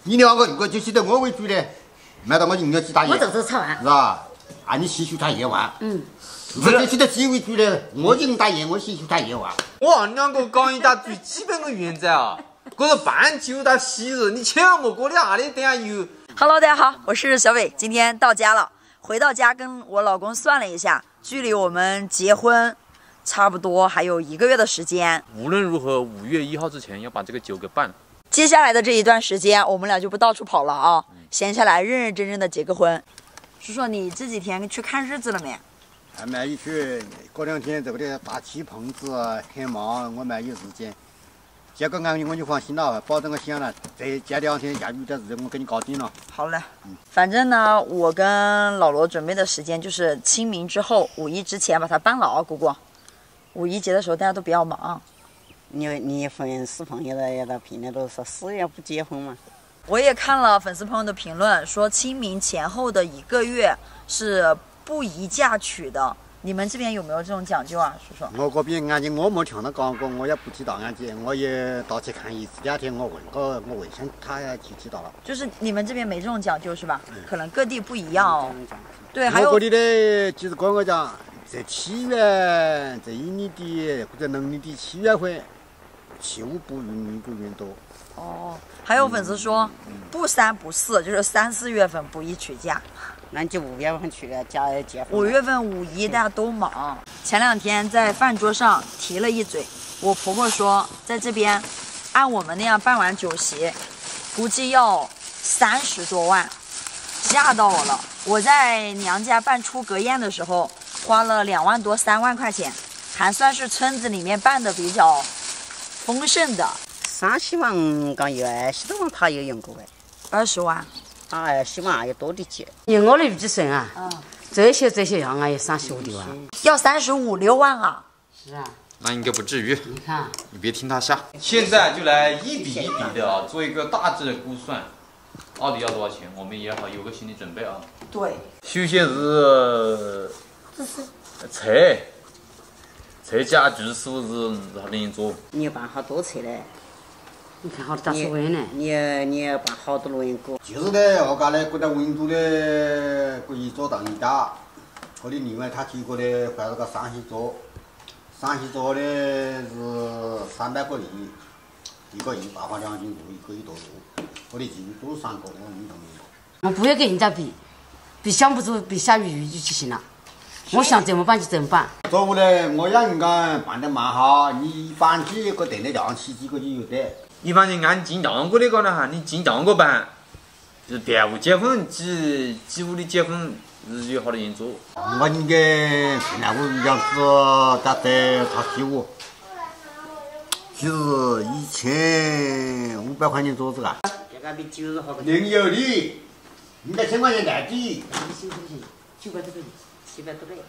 你两个如果就晓得我为主的，买到我就要去打野。 我这是炒饭， 是吧？啊，你洗蔬菜叶丸。如果就晓得鸡为主的，我就能打野，我洗蔬菜叶丸。 我两个讲一打最基本的原则啊，这个饭就到洗热，你千万莫搁那里等下油。 Hello， 大家好，我是小伟，今天到家了。回到家跟我老公算了一下，距离我们结婚差不多还有1个月的时间。 无论如何，5月1号之前要把这个酒给办了。 接下来的这一段时间，我们俩就不到处跑了啊，闲下来认认真真的结个婚。叔叔，你这几天去看日子了没？ 还没有去，过2天这个的大气棚子很忙，我没有时间。结个案我就放心了，保证我想了，这2天下雨的日子我给你搞定了。 好嘞，反正呢，我跟老罗准备的时间就是清明之后，5一之前把它办了啊，姑姑。5一节的时候大家都比较忙。 你粉丝朋友的评论都说4月不结婚嘛。 我也看了粉丝朋友的评论，说清明前后的1个月是不宜嫁娶的。你们这边有没有这种讲究啊，叔叔？ 我这边案件我没听他讲过，我也不知道案件，我也到去看1次2天，我问下他就知道了。 就是你们这边没这种讲究是吧？可能各地不一样哦。对，还有我这里的就是跟我讲，这7月这一年的或者农历的7月份，气雾不云多。 哦，还有粉丝说不3不4，就是3、4月份不宜娶嫁。 那就5月份去了结婚。 5月份5一大家都忙。前2天在饭桌上提了一嘴，我婆婆说在这边按我们那样办完酒席，估计要30多万，吓到我了。我在娘家办出阁宴的时候，花了2万多3万块钱，还算是村子里面办的比较丰盛的。 30万刚有20多万，他有用过哎。 20万。 20万要多的些。我的预算啊，这些样啊，要35多万。 要35、6万啊。 是啊。 那应该不至于。 你看， 你别听他瞎。现在就来一笔一笔的啊，做一个大致的估算，到底要多少钱，我们也好有个心理准备啊。 对。 首先是车家具是不是好多人做？ 你要办好多车嘞。你看好多大数人呢，你要办好多路人过。 就是的，我讲呢，这个温度的可以做当一家，或者另外他几个的换了个山西桌的是300个亿，1个亿8花2斤多，1个亿多做，或者几多3个，我们都没有。 我不要跟人家比想不出比下雨就行了。我想怎么办就怎么办。 做不来，我让人家办得蛮好，你一放起个电的量起几个就有的。 一般你按进样过的讲的哈，你进样过办，就是别屋结婚，几屋的结婚日有好多人做。 我应该现在我样子打得他几屋，就是1500块钱桌子啊。 这个比90好。 另有的，1000块钱代底。 900多个，700多个，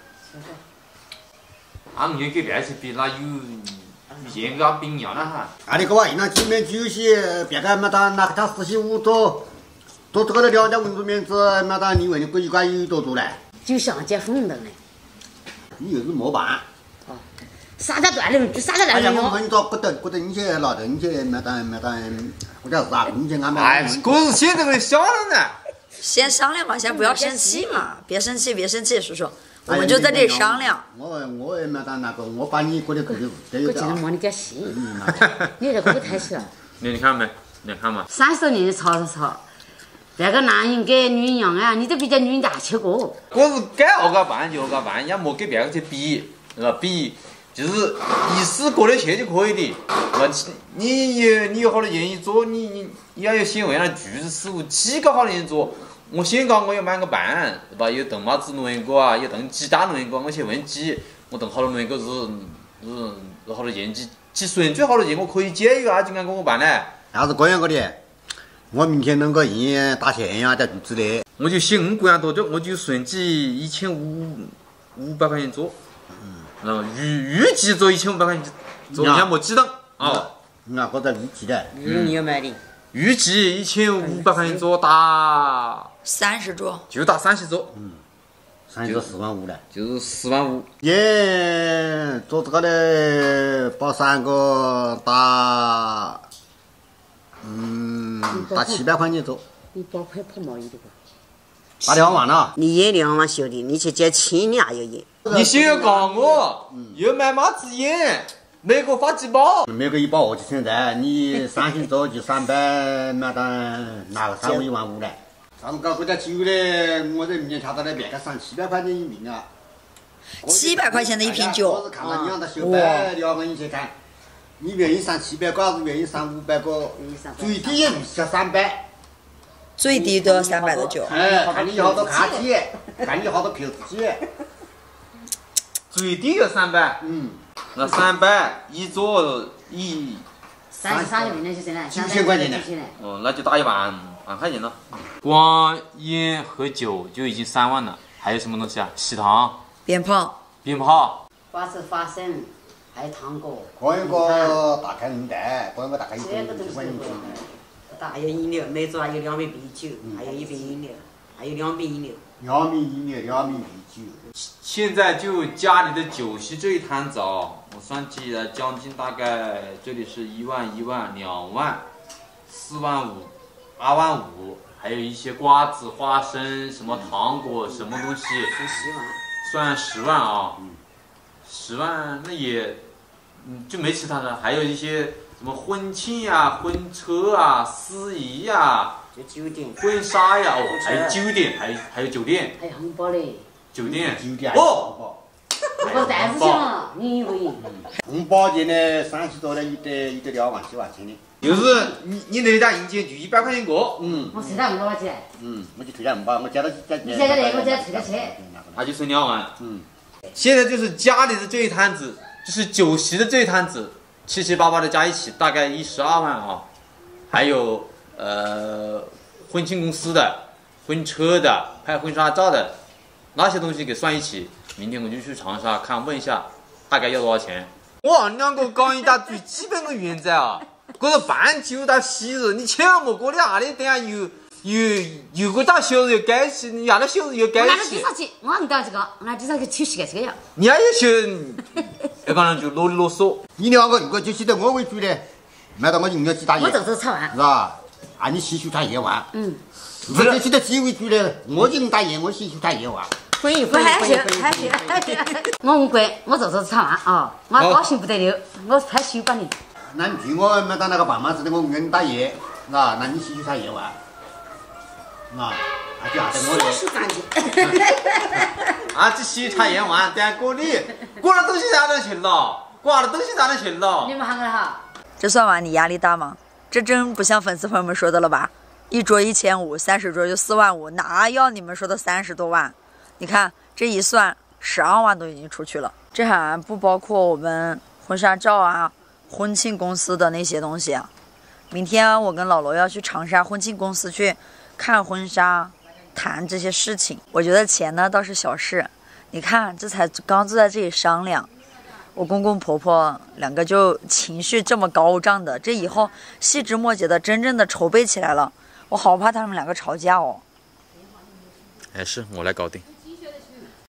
俺们给别去比，那有严格比样了哈。 啊，你给我那几面酒席，别个没得那个他45做这个2家温度面子，没得你问你一块有多做嘞？ 就像结婚的嘞。 你又是没办。 哦，啥子断了，就啥子断了。 我问你找不得你去拿着你去没得，或者是啥你去安排。 哎，这是现在的小人呢。 先商量嘛，先不要生气嘛，别生气，叔叔，我们就在这里商量。 我也没得那个，我把你过的都有我觉得没你点戏，你这个太气了。 你看没？你看嘛。 30多年的吵，这个男人跟女人一样啊，你都比较女人大去过。 我是该何个办就何个办，也莫跟别个去比，是吧？比就是意思过得去就可以的。你有好多愿意做，你也要先问下具体师傅几个好多人做。我先讲我要买个办，是吧？有炖麻子弄一个啊，有炖鸡蛋弄一个，我先问鸡，我炖好多弄一个是好多人几顺最好多人我可以解约啊，就按跟我办嘞。 要是这样个的，我明天弄个印打线呀，在肚子里。 我就想这样多久，我就顺几1500块钱做，然后预计做1500块钱做，人家没记等啊。 那我在预计的。 你要买的？ 预计1500块钱做打 30桌， 就打30桌 ，30桌4万5嘞， 就是4万5。 耶，做这个的包3个打大700块钱走。 你8块跑毛衣的吧？ 把2万了。 你也2万修的，你去借亲你也有也。 你先要告我，又买马子烟，每个发几包？ 每个1包我就现在，你30周就300，买单拿个3万1万5来。咱们搞国家机构的，我这面查到的面个上700块钱一瓶啊。 700块钱的一瓶酒， 我是看到你让他修摆2个人去看，你愿意上700个还是愿意上500个？最低也必须要300。 最低都要300的酒。 哎，看你有好多卡体，看你有好多瓶子起。 最低要300。那300一桌一 33就那就行了 ，9000块钱的。 那就打1万块钱了。光烟和酒就已经3万了，还有什么东西啊？喜糖、 鞭炮、 花生，还有糖果。 各一个大开冷袋，各一个大开1 这个都是块钱。 还有饮料，每桌还有2杯啤酒，还有1瓶饮料，还有2瓶饮料。 2瓶饮料，2瓶啤酒。 现在就家里的酒席这一摊子哦，我算起来将近大概这里是1万、2万、4万5、8万5，还有一些瓜子、花生、什么糖果、什么东西，算10万啊。10万那也，就没其他的，还有一些什么婚庆呀、婚车啊、司仪呀。 就酒店、 婚纱呀，还有酒店，还有酒店， 还有红包嘞。 酒店哦， 红包袋子去了，你以为？ 红包钱呢，30多的，一得2万7万钱的。 就是你那家银钱就100块钱个。 我谁打红包去？ 我就退点红包，我交到你现在来，我再退点钱。 那就剩2万。现在就是家里的这一摊子，就是酒席的这一摊子，7七八八的加一起大概12万啊，还有。 婚庆公司的、婚车的、拍婚纱照的那些东西给算一起，明天我就去长沙看问一下，大概要多少钱。我2个讲一家最基本的原则啊，这个办酒到喜日，你千万莫过那里等下有个大小日又改起，你下来小日又改起。 我按到这个，我至少去70个这个样。 你也有些，要不然就啰里啰嗦。 你2个如果就记得我为主的，买到我营业几大爷。 我走炒饭。 是吧？ 按你细数他1万，如果记得自己为主的，我就能打盐，我细数他1万。 可以。我贵，我做炒饭啊，我高兴不得了，我太羞把你。 那你替我买到那个半码子的，我愿意打盐，是吧？那你细数他1万，那就下得我的。 啊，这细差1万，等下过你，过了东西哪能去了？挂了东西哪能去了？ 你们喊个哈。 这算完你压力大吗？ 这真不像粉丝朋友们说的了吧？一桌1500，30桌就4万5，哪要你们说的30多万？你看这一算，12万都已经出去了。这还不包括我们婚纱照啊、婚庆公司的那些东西啊。明天我跟老罗要去长沙婚庆公司去看婚纱，谈这些事情。我觉得钱呢倒是小事，你看这才刚坐在这里商量。 我公公婆婆2个就情绪这么高涨的，这以后细枝末节的真正的筹备起来了，我好怕他们2个吵架哦。 是我来搞定。